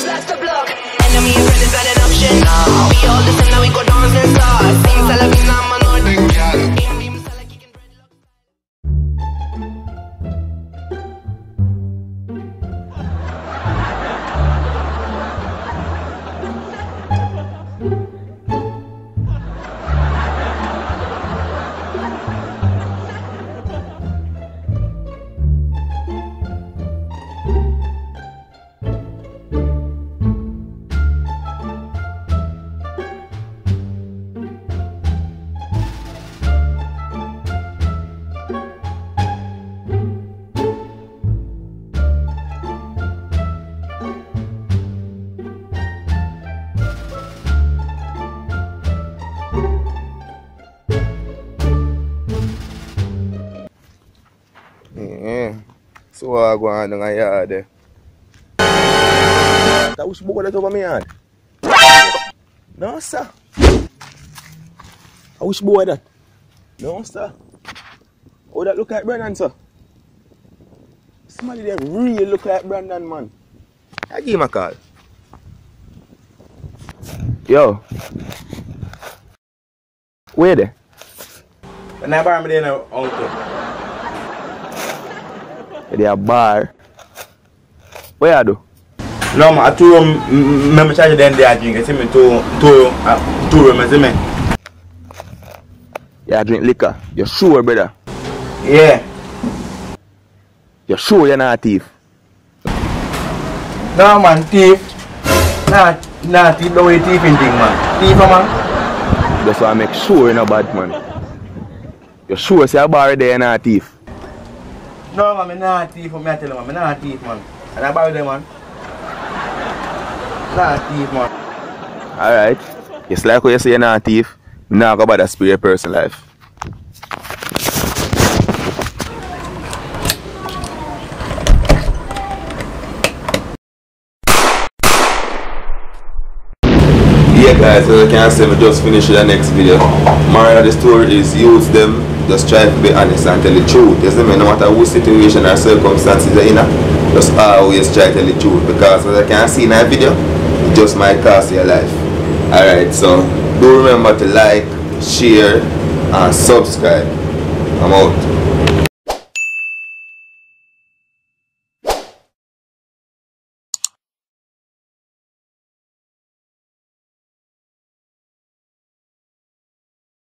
blast the block. Enemy and friend is not an option now. We all the same, now we go dance and start. Sing Salavina, man, or the girl. So I go on in the yard there. That was boy that over me yard. No sir. I wish boy that. No sir. Oh, that look like Brandon, sir. Somebody there really look like Brandon, man. I give him a call. Yo. Where there? When I bar me there now, uncle. They a bar. Where you do? No, man, I told him, I charge them there drink. I see me two room, I see me. You drink liquor? You sure, brother? Yeah. You sure you're not a thief? No, man, thief. Nah, thief, no way thief in thing, man. Thief, man. That's why I make sure you're not bad, man. You sure say a bar there you're not a thief? No, man, I'm not a thief, man. I tell you, man, I'm not a thief, man. And I buy them, man. Not a thief, man. Alright. It's like what you say you're not a thief. I'm not going to spare a person's life. Yeah guys, as you can see, I just finished the next video. Moral of the story is use them, just try to be honest and tell the truth. You see me, no matter what situation or circumstances you're in, just always try to tell the truth, because as I can see in that video, it just might cost your life. Alright, so do remember to like, share and subscribe. I'm out.